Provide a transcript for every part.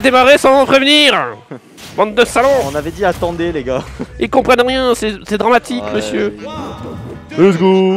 démarrer sans m'en prévenir. Bande de salons. On avait dit attendez les gars. Ils comprennent rien, c'est dramatique, Ouais, monsieur. Let's go.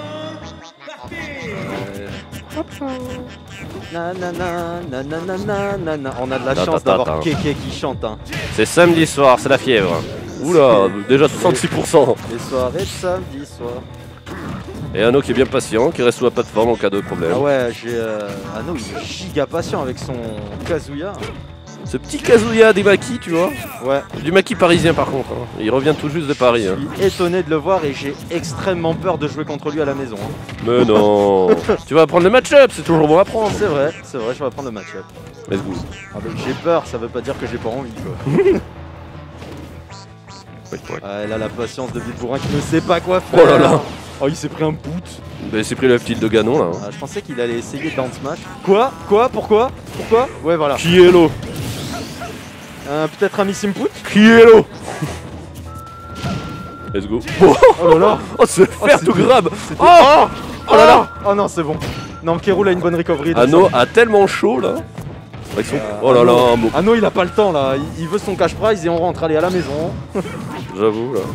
On a de la chance d'avoir Kéké qui chante. Hein. C'est samedi soir, c'est la fièvre. Oula, déjà 66%. Les soirées de samedi soir. Et Anno qui est bien patient, qui reste sous la plateforme en cas de problème. Ah ouais, j'ai Anno il est giga patient avec son Kazuya. Ce petit Kazuya des maquis, tu vois. Ouais. Du maquis parisien par contre. Hein. Il revient tout juste de Paris. Je suis étonné de le voir et j'ai extrêmement peur de jouer contre lui à la maison. Hein. Mais non. Tu vas prendre le match-up, c'est toujours bon à prendre. C'est vrai, je vais prendre le match-up. Let's go. Ah bah, j'ai peur, ça veut pas dire que j'ai pas envie quoi. Ah, elle a la patience de Villebourrin qui ne sait pas quoi faire. Oh là là. Oh il s'est pris un boot. Bah, il s'est pris le petit de Ganon là. Hein. Ah, je pensais qu'il allait essayer Down Smash. Quoi? Pourquoi? Ouais voilà. Qui est l'eau? Peut-être un Miss Input? Qui est l'eau? Let's go. Oh là là. Oh ce fer tout grab. Oh là là. Oh non c'est bon. Non Kerul a une bonne recovery. Anno a tellement chaud là. Avec son... Oh là là. Anno il a pas le temps là. Il veut son cash prize et on rentre aller à la maison. J'avoue là.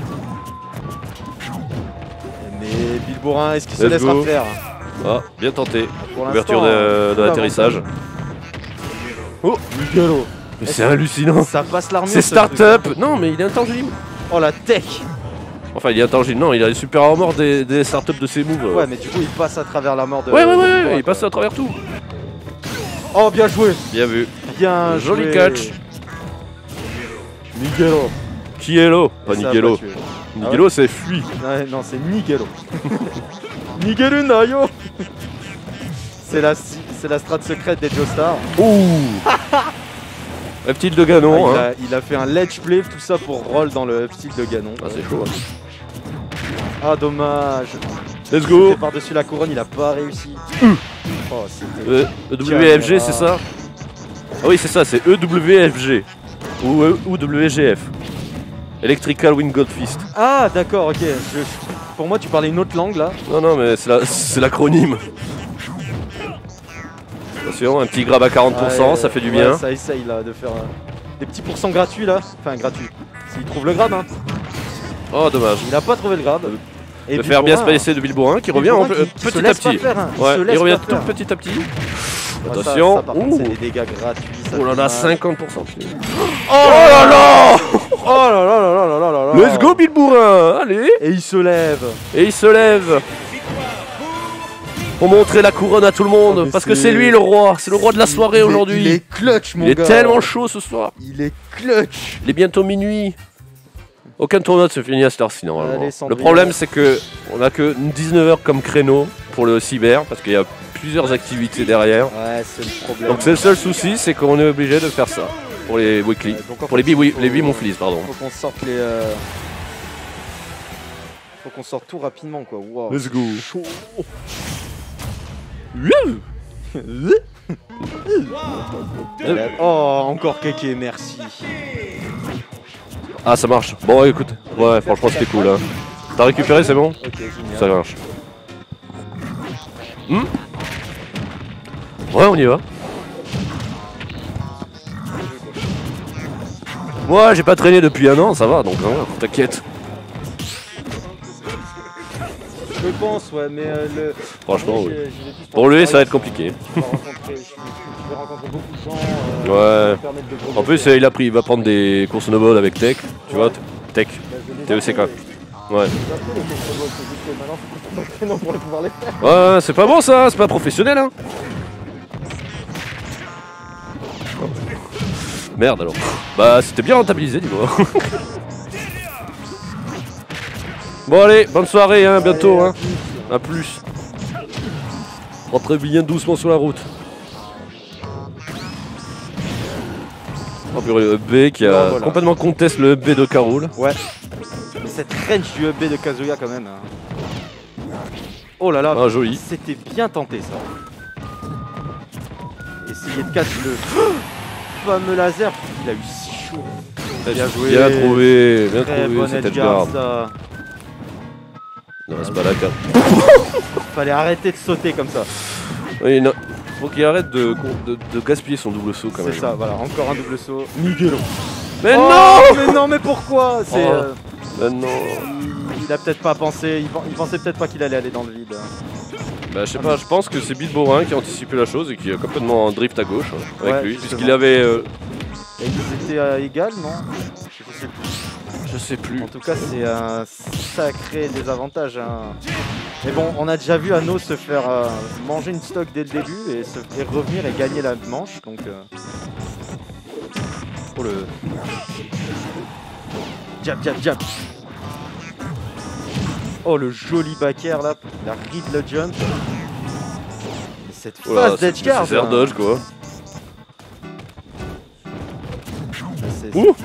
Mais Villebourrin, est-ce qu'il se laissera faire? Ah, bien tenté. Pour ouverture de l'atterrissage. Oh, Miguelo. Mais c'est hallucinant. Ça passe l'armure. C'est start-up. Non, mais il est intangible. Oh la tech. Enfin, il est intangible. Non, il a les super armor des startups de ses moves. Ouais, mais du coup, il passe à travers la mort de. Ouais, il passe à travers tout. Oh, bien joué. Bien vu. Bien joué. Joli catch. Miguelo. Qui est l'eau? Pas Nigelo. Nigelo, c'est fui. Ouais, non, c'est Nigelo. Nigelu Nayo. C'est la strat secrète des Joestar. Ouh. Reptile de Ganon. Ah, il a fait un ledge play, tout ça pour roll dans le reptile de Ganon. Ah, c'est chaud. Hein. Ah, dommage. Let's go. Par-dessus la couronne, il a pas réussi. Oh, c'était. WFG, c'est ça? Ah oui, c'est ça, c'est EWFG. Ou WGF. Electrical Wind Gold Fist. Ah, d'accord, ok. Pour moi, tu parlais une autre langue là. Non, mais c'est l'acronyme. Attention, un petit grab à 40%, ça fait du bien. Ça essaye là de faire des petits pourcents gratuits là. Enfin, gratuits. S'il trouve le grab, hein. Oh, dommage. Il a pas trouvé le grab. De faire bien se passer de Villebourrin qui revient petit à petit. Ouais, il revient tout petit à petit. Attention. C'est des dégâts gratuits. Oh là là, 50%. Oh là là. Oh là là là là là là là. Let's go Villebourrin. Allez. Et il se lève. Pour montrer la couronne à tout le monde, parce que c'est lui le roi, c'est le roi de la soirée aujourd'hui. Il est clutch mon gars. Il est tellement chaud ce soir. Il est clutch. Il est bientôt minuit. Aucun tournoi ne se finit à cette heure-ci normalement. Allez, le problème c'est que on a que 19h comme créneau pour le cyber, parce qu'il y a plusieurs activités derrière. Ouais, c'est le problème. Donc c'est le seul souci, c'est qu'on est obligé de faire ça pour les weekly, pour les bi-monthlies, pardon. Faut qu'on sorte les... Faut qu'on sorte tout rapidement quoi. Wow. Let's go. Oh, encore Kéké, merci. Ah, ça marche. Bon, écoute, ouais, franchement, c'était cool. Hein. T'as récupéré, c'est bon? Ok, génial. Ça marche. Ouais, on y va. Moi, j'ai pas traîné depuis un an, ça va, donc hein, t'inquiète. Je pense, ouais, mais franchement, oui. Pour lui, ça va être compliqué. Je vais rencontrer beaucoup de gens. Ouais. En plus, il va prendre des courses snowball avec Tech. Tu vois, Tech. TECK. Ouais. Ouais, c'est pas bon ça, c'est pas professionnel, hein. Merde alors. Bah, c'était bien rentabilisé, dis-moi. Bon allez, bonne soirée, hein, bientôt, hein. A plus. Rentrez bien doucement sur la route. Oh purée, le EB qui a complètement conteste le EB de Carole. Ouais. Mais cette range du EB de Kazuya quand même. Hein. Oh là là, joli. C'était bien tenté ça. Essayer de catch le fameux laser, il a eu si chaud. Bien joué. Bien trouvé, cette edgeguard ça. Non, c'est pas la carte. Fallait arrêter de sauter comme ça. Oui, non. Faut qu'il arrête de gaspiller son double saut quand même. C'est ça, voilà, encore un double saut. Nigelo. Mais Oh, non. mais non, mais pourquoi? C'est. Mais non. Il a peut-être pas pensé, il pensait peut-être pas qu'il allait aller dans le vide. Bah je sais pas, je pense que c'est Bilborin qui a anticipé la chose et qui a complètement drift à gauche avec Ouais, lui, justement. puisqu'il avait... Et ils étaient à égal, non? Je sais plus. En tout cas, c'est un sacré désavantage. Hein. Mais bon, on a déjà vu Anno se faire manger une stock dès le début et revenir et gagner la manche. Donc, oh le jab, jab, jab. Oh le joli backer là, la read le jump. Et cette phase d'edgeguard. C'est air dodge quoi. C'est Ouh.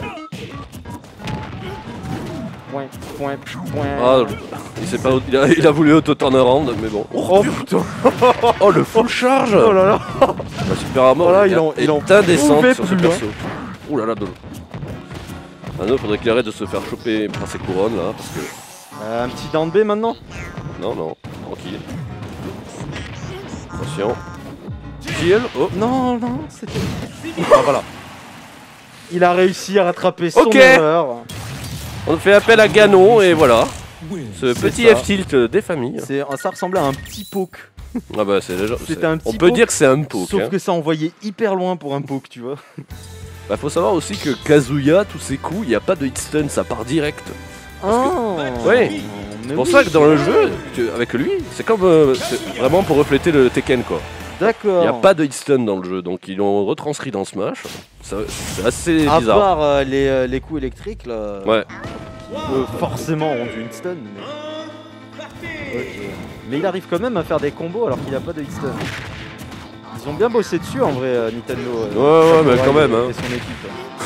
point, point, point. Ah, il sait pas, il a voulu auto-turnaround, mais bon. Oh putain. Oh le full charge. Oh là là. La super armor Voilà, est ils ont indécente prouvé sur ce plus perso. Ouh là là, Anno, faudrait qu'il arrête de se faire choper par ses couronnes là, parce que... Un petit down B maintenant. Non, non, tranquille. Attention. Kill. Oh. Non, non, c'était... Ah voilà. Il a réussi à rattraper son Ok. erreur. On fait appel à Ganon et voilà. Ce C'est petit ça. F-tilt des familles. Ça ressemblait à un petit poke. Ah bah c'est déjà... C'était un petit On peut poke, dire que c'est un poke. Sauf Hein. que ça envoyait hyper loin pour un poke, tu vois. Bah faut savoir aussi que Kazuya, tous ses coups, il n'y a pas de hit stun, ça part direct. Ouais. C'est pour ça que dans le jeu, avec lui, c'est comme c'est vraiment pour refléter le Tekken quoi. D'accord. Il n'y a pas de hit stun dans le jeu, donc ils l'ont retranscrit dans Smash. C'est assez À bizarre. part les coups électriques là. Ouais. Forcément ont du hit stun. Mais... Ok. Mais il arrive quand même à faire des combos alors qu'il n'a pas de hit stun. Ils ont bien bossé dessus en vrai, Nintendo. Ouais, mais quand même. Hein. Et son équipe.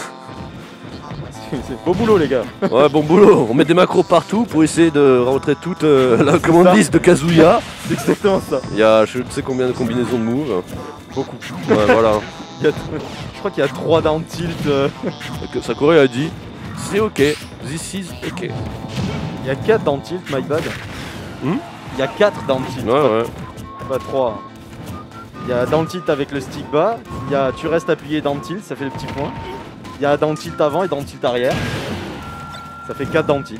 C'est beau boulot les gars. Ouais, bon boulot. On met des macros partout pour essayer de rentrer toute la commande liste de Kazuya. C'est exactement ça. Il y a je ne sais combien de combinaisons de moves. Beaucoup. Ouais, voilà. Je crois qu'il y a 3 down tilt. Sakurai a dit c'est ok, this is ok. Il y a 4 down tilt, my bad. Hmm. Il y a 4 down tilt. Ouais, ouais. Pas 3. Il y a down tilt avec le stick bas. Il y a tu restes appuyé down tilt, ça fait le petit point. Il y a down tilt avant et down tilt arrière. Ça fait 4 down tilt.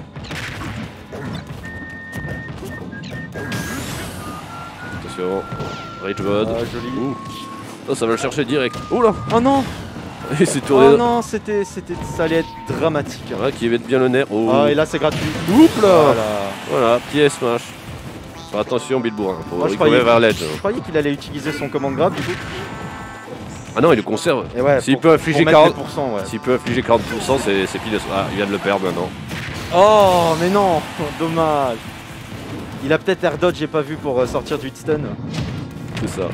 Attention. Rage mode. Ah, joli. Ouh. Oh, ça va le chercher direct. Oula. Oh non. Il s'est tourné. Oh non, ça allait être dramatique. Ouais, qui évite bien le nerf. Oh. Ah et là c'est gratuit. Oups là. Voilà. Voilà, pied smash. Faire attention Bilborin, faut Moi, je recourir croyais- vers l'edge. Je croyais qu'il allait utiliser son commande grab du coup. Ah non, il le conserve. Et ouais, S'il pour- peut affliger pour mettre 40%, les pourcents, ouais. s'il peut affliger 40%, c'est pile. Ah, il vient de le perdre maintenant. Oh mais non, dommage. Il a peut-être air dodge, j'ai pas vu pour sortir du hit stun. C'est ça.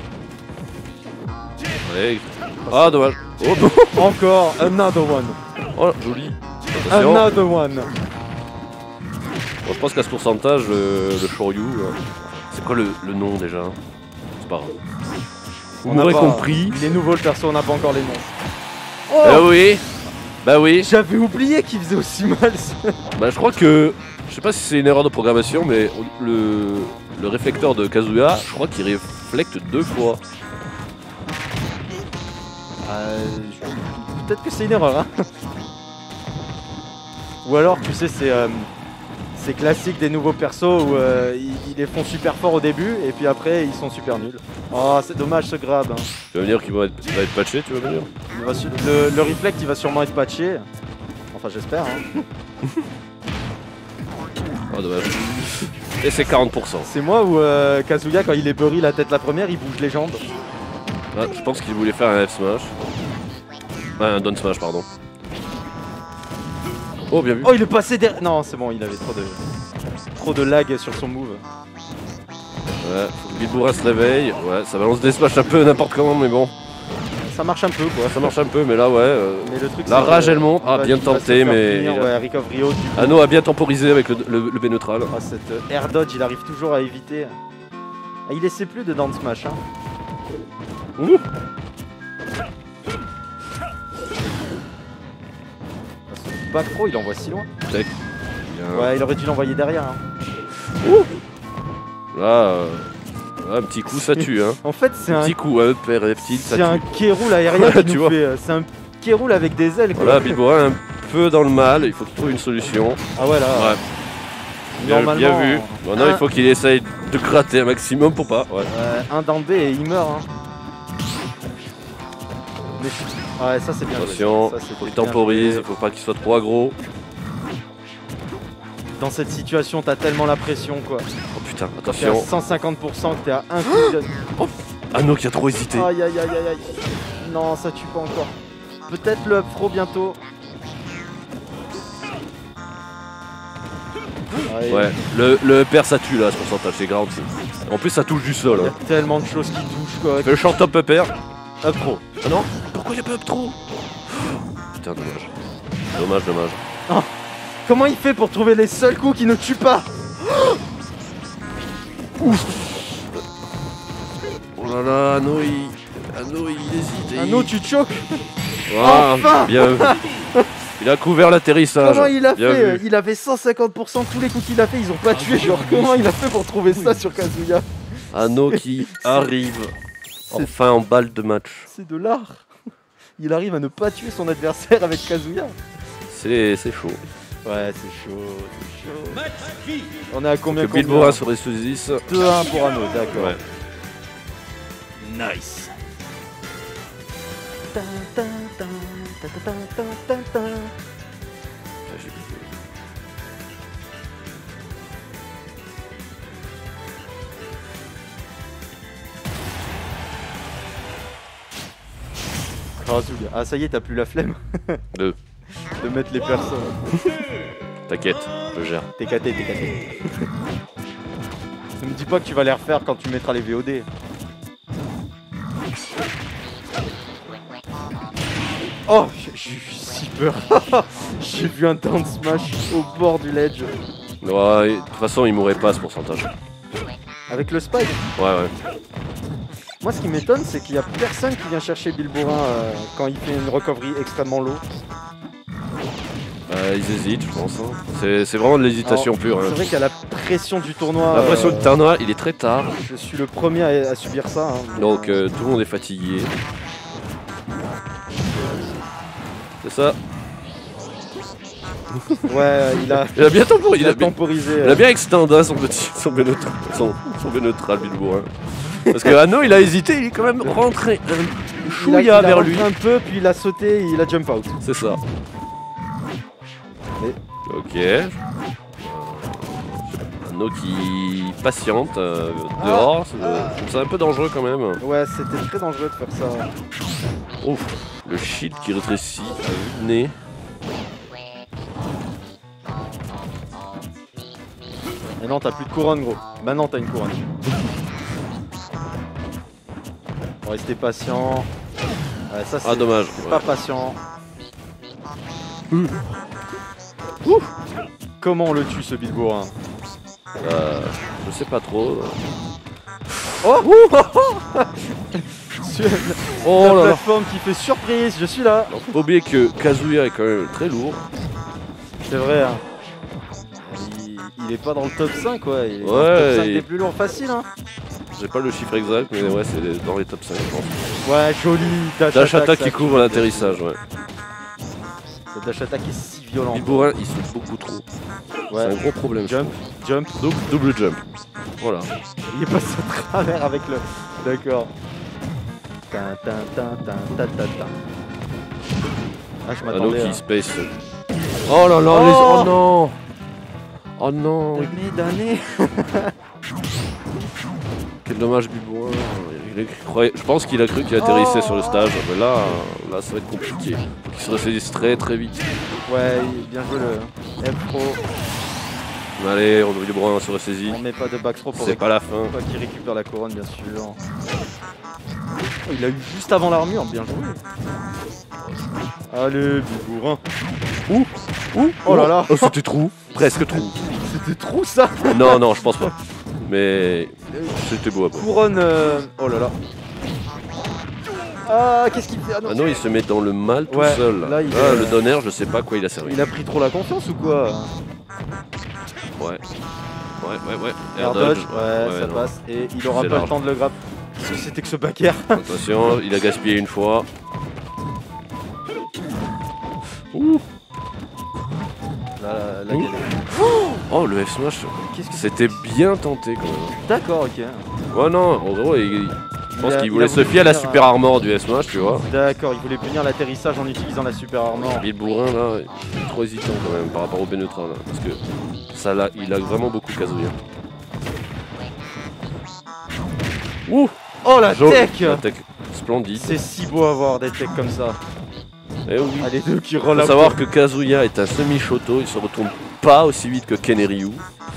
Allez. Ah, dommage. Oh, non. Encore another one. Oh, joli. Attention. Another one. Bon, je pense qu'à ce pourcentage, le Shoryu, c'est quoi le nom déjà? C'est pas grave. Vous On n'a m'aurez pas- compris. Il est nouveau le perso, on n'a pas encore les noms. Oh, Bah oui. Bah oui. j'avais oublié qu'il faisait aussi mal. ça. Bah je crois que... Je sais pas si c'est une erreur de programmation, mais le réflecteur de Kazuya, je crois qu'il réflecte 2 fois. Peut-être que c'est une erreur. Hein. Ou alors, tu sais, c'est classique des nouveaux persos où ils les font super fort au début et puis après ils sont super nuls. Oh, c'est dommage ce grab. Hein. Tu vas me dire qu'il va être patché, tu vas me dire? Le reflect il va sûrement être patché. Enfin, j'espère. Hein. Oh dommage. Et c'est 40%. C'est moi ou Kazuya, quand il est bury la tête la première, il bouge les jambes. Ah, je pense qu'il voulait faire un F smash. Ah, un down smash, pardon. Oh, bien vu. Oh, il est passé derrière. Non, c'est bon, il avait trop de lag sur son move. Ouais, faut que Bilborin se réveille. Ouais, ça balance des smash un peu n'importe comment, mais bon. Ça marche un peu quoi. Ça marche un peu, mais là, ouais. Mais le truc, La c'est que rage, elle monte. Ah, il va- bien il va se tenté, faire mais punir, il a- ouais, recovery haut du coup. Anno a bien temporisé avec le B neutral. Ah, cette air dodge, il arrive toujours à éviter. Ah, il essaie plus de down smash. Hein. Ouh. Son back pro, il envoie si loin. Bien. Ouais, il aurait dû l'envoyer derrière. Hein. Là, Un petit coup, ça tue, hein. En fait, c'est un... Petit coup, un père reptile, ça C'est tue. un K-Rool aérien qui Tu nous vois. fait... C'est un K-Rool avec des ailes, quoi. Voilà, Bilborin un peu dans le mal, il faut qu'il trouve une solution. Ah ouais, là... Ouais. Bien vu. Maintenant, il faut qu'il essaye de gratter un maximum pour pas. Ouais. Un dans B et il meurt. Hein. Ouais, ça c'est bien. Attention, il temporise, faut pas qu'il soit trop aggro. Dans cette situation, t'as tellement la pression, quoi. Oh putain, T'es à attention. 150% que t'es à un coup de... Anno qui a trop hésité. Aïe aïe aïe aïe aïe. Non, ça tue pas encore. Peut-être le up throw bientôt. Allez. Ouais, le upper ça tue là, ce pourcentage, c'est garanti. En plus, ça touche du sol. Il y a Hein. tellement de choses qui touchent, quoi. Fais le short top upper. Up throw. Ah non? Pourquoi y'a pas up trop? Putain, dommage. Dommage, dommage. Oh. Comment il fait pour trouver les seuls coups qui ne tuent pas? Ouf. Oh là là, Anno il hésite. Anno, tu choques. Ah, Enfin. bien. Il a couvert l'atterrissage. Comment il a Bien fait? vu. Il avait 150%, tous les coups qu'il a fait, ils ont pas tué. Genre, comment il a fait pour trouver ça sur Kazuya? Anno qui arrive enfin en balle de match. C'est de l'art. Il arrive à ne pas tuer son adversaire avec Kazuya. C'est chaud. Ouais, c'est chaud, c'est chaud. On est à combien? Que Bilborin sur les 10. 2-1 pour Anno, d'accord. Ouais. Nice. Ah ça y est, t'as plus la flemme De mettre les personnes. T'inquiète, je gère. T'es caté, t'es caté. Ne me dis pas que tu vas les refaire quand tu mettras les VOD. Oh, j'ai eu si peur. J'ai vu un down smash au bord du ledge. Ouais, de toute façon, il mourrait pas à ce pourcentage. Avec le spike. Ouais. Moi, ce qui m'étonne, c'est qu'il n'y a personne qui vient chercher Bilborin quand il fait une recovery extrêmement low. Ils hésitent, je pense. Hein. C'est vraiment de l'hésitation pure. Hein. C'est vrai qu'il y a la pression du tournoi. La pression du tournoi, il est très tard. Je suis le premier à subir ça. Hein. Donc tout le monde est fatigué. C'est ça. Ouais, il a bien temporisé. il a temporisé. Il a bien extendé son B-neutral Bilborin. Parce que Anno, il a hésité, il est quand même rentré un chouïa vers lui. Il a rentré un peu, puis il a sauté, il a jump out. C'est ça. Et... Ok. Anno qui patiente dehors. C'est un peu dangereux quand même. Ouais, c'était très dangereux de faire ça. Ouf. Le shield qui rétrécit à vue de nez. Et non, t'as plus de couronne, gros. Maintenant, t'as une couronne. Faut rester patient. Ouais, ça, c'est dommage. pas patient. Comment on le tue, ce Bilborin? Je sais pas trop. Oh Oh la là là. plateforme qui fait surprise, je suis là. Alors, faut pas oublier que Kazuya est quand même très lourd. C'est vrai, hein. Il est pas dans le top 5, ouais. Il est dans Ouais, le top 5 il- des plus lourds faciles, hein. J'ai pas le chiffre exact, mais ouais, c'est dans les top 5, je pense. Ouais, joli. Dash attack ça qui couvre tue. l'atterrissage, ouais. Ce dash attack est si violent. Bilborin, il saute beaucoup trop. Ouais. C'est un gros problème. je Jump, jump. trouve. Double jump. Voilà. Il est passé au travers avec le... D'accord. Ah, je Anno m'attendais qui à... space. Oh là là, Oh oh non. Oh non. Damné. Quel dommage Bilborin. Je pense qu'il a cru qu'il atterrissait sur le stage, mais là ça va être compliqué. Faut qu'il se ressaisisse très très vite. Ouais, bien joué le F-Pro. Allez, on Bilborin se ressaisit. On met pas de backthrow pour C'est pas la fin. qu'il récupère la couronne, bien sûr. Oh, il a eu juste avant l'armure, bien joué. Allez, Bilborin. Oh là là. Oh, c'était trou. Presque trou. C'était trop ça. Non, je pense pas. Mais c'était beau à voir. Couronne... Oh là là. Ah, qu'est-ce qu'il fait? Ah non. Ah non, il se met dans le mal tout Ouais, seul. là, il Le est- donner, je sais pas à quoi il a servi. Il a pris trop la confiance ou quoi? Ouais. Ouais. Air dodge, ouais, Ouais, ça non. passe. Et il aura C'est pas le large. temps de le grab. C'était que ce backer. Attention, il a gaspillé une fois. Ouh. La Ouh. galère. Oh, le F-Smash, Qu'est-ce que c'était bien tenté quand même. D'accord, ok. Ouais, non, en gros, je pense qu'il il voulait a se voulu fier à la punir, super armor du F-Smash, tu vois. D'accord, il voulait punir l'atterrissage en utilisant la super armor. Et le bourrin là, il est trop hésitant quand même par rapport au Benetra là. Parce que ça là, il a vraiment beaucoup Kazuya. Ouh! Oh la Jo- tech La tech splendide. C'est si beau à voir des techs comme ça. Et oui. Ah, les deux qui Faut rollent savoir que Kazuya est un semi-shoto, il se retourne pas aussi vite que Ken et Ryu.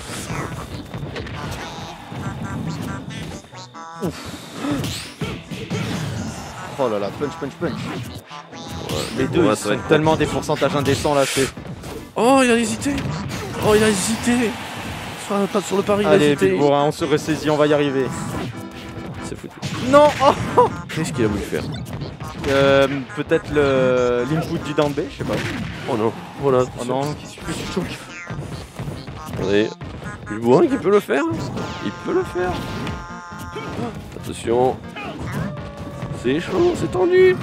Oh là là, punch. Ouais, Les deux, ouais, ils c'est sont vrai que- tellement des pourcentages indécents là, c'est... Oh, il a hésité! Oh, il a hésité! Pas sur le pari, il a Allez, hésité. Bourrin, on se ressaisit, on va y arriver. C'est foutu. Non, oh Qu'est-ce qu'il a voulu faire? Peut-être l'input du down B, je sais pas. Oh non, voilà. Oh non, qu'est-ce que tu choques? Attendez. Le bourrin qui peut le faire? Il peut le faire. Attention. C'est chaud, c'est tendu.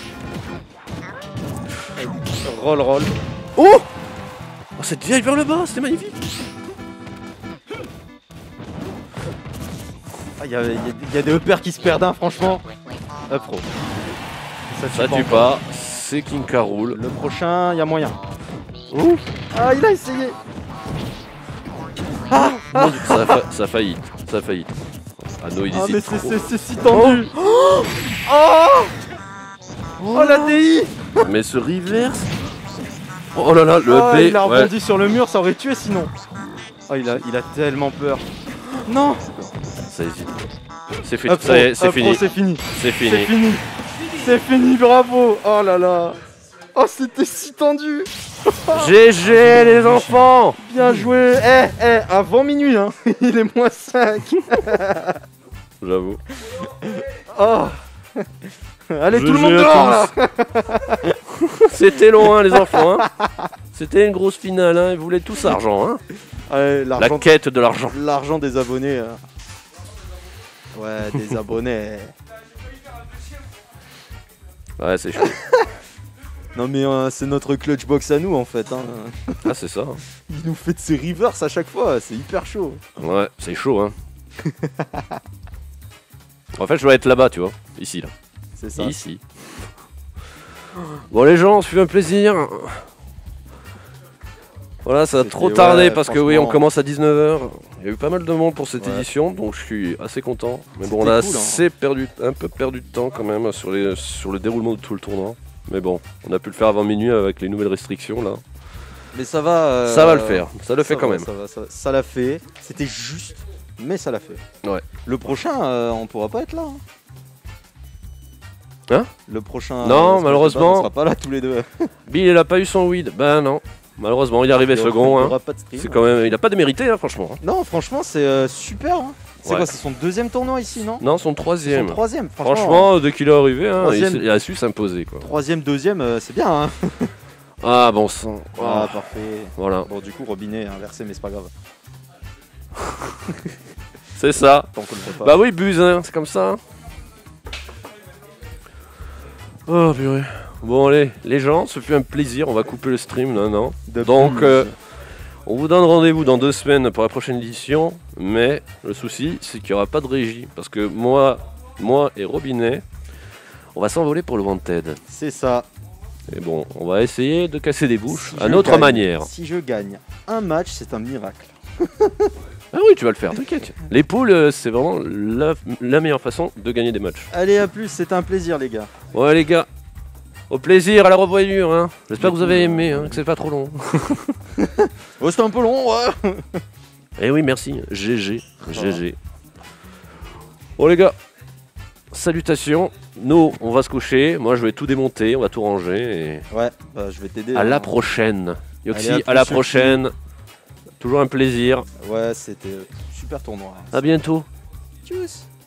Roll. Oh! Oh, cette vieille vers le bas, c'était magnifique. Ah, y a des EPR qui se perdent, hein, franchement. Up pro. Ça tue pas, c'est King K. Rool. Le prochain, y a moyen. Ouh! Ah, il a essayé. Mon Dieu, ça a failli. Ah non, il Ah, hésite mais trop. c'est si tendu. Oh la DI. Mais ce reverse. Oh là là, le Oh, B. il a ouais. rebondi sur le mur, ça aurait tué sinon. Oh, il a tellement peur. Non. Ça hésite. C'est fini, Up ça y est, c'est pro, fini. c'est fini. C'est C'est fini. fini. C'est fini, bravo. Oh là là. Oh, c'était si tendu. GG les enfants! Bien joué. Avant minuit, hein. Il est moins 5. J'avoue. Oh. Allez, tout le GG monde à dehors là. C'était long, hein, les enfants. Hein. C'était une grosse finale. Hein. Ils voulaient tous argent. Hein. Ouais, La quête de l'argent. l'argent des abonnés. Ouais, des abonnés. Ouais, c'est chaud. Non mais c'est notre clutch box à nous en fait. Hein. Ah, c'est ça. Il nous fait de ses reverse à chaque fois, c'est hyper chaud. Ouais, c'est chaud. Hein. En fait, je dois être là-bas, tu vois. Ici, là. C'est ça. Ici. Bon, les gens, ça fait un plaisir. Voilà, ça a C'était- trop tardé ouais, parce que oui, on franchement. commence à 19h. Il y a eu pas mal de monde pour cette Ouais. édition, donc je suis assez content. Mais bon, on C'était a cool, hein. assez un peu perdu de temps quand même sur le déroulement de tout le tournoi. Mais bon, on a pu le faire avant minuit avec les nouvelles restrictions là. Mais ça va. Ça va le faire, ça le fait quand même. Ça l'a fait. C'était juste, mais ça l'a fait. Ouais. Le prochain, on pourra pas être là. Hein Le prochain. Non, Smash malheureusement. Bros, on sera pas là tous les deux. Bill, il a pas eu son weed. Ben non, malheureusement, il est arrivé Il y second. Hein. aura pas de stream. C'est quand même, il a pas démérité, hein, franchement. Non, franchement, c'est super. Hein. C'est Ouais. quoi, c'est son deuxième tournoi ici, non? Non, son Son troisième. troisième, Franchement, dès qu'il est arrivé, hein, Troisième. il a su s'imposer quoi. Troisième, deuxième, c'est bien. Hein. Ah bon sang. Ah, Ah, parfait. voilà, Bon, du coup, robinet inversé, mais c'est pas grave. c'est ça. Tant qu'on le voit pas. Bah oui, Buse, hein, c'est comme ça. Hein. Oh purée. Bon allez, les gens, ce fut un plaisir, on va couper le stream là, non? De Donc, plus. On vous donne rendez-vous dans 2 semaines pour la prochaine édition, mais le souci c'est qu'il n'y aura pas de régie, parce que moi et Robinet, on va s'envoler pour le Wanted. C'est ça. Et bon, on va essayer de casser des bouches Si à je notre gagne- manière. Si je gagne un match, c'est un miracle. Ah oui, tu vas le faire, t'inquiète. Les poules, c'est vraiment la meilleure façon de gagner des matchs. Allez, à plus, c'était un plaisir, les gars. Ouais les gars, au plaisir, à la revoyure. Hein. J'espère que vous avez aimé, hein, que c'est pas trop long. Oh, c'était un peu long, ouais. Eh oui, merci. GG. GG. Bon les gars, salutations. Nous, on va se coucher. Moi, je vais tout démonter, on va tout ranger. Et Ouais, bah, je vais t'aider. à la hein. prochaine. Yoxi, Allez, à à la plus, prochaine. Toujours un plaisir. Ouais, c'était super tournoi. À bientôt. Tchuss.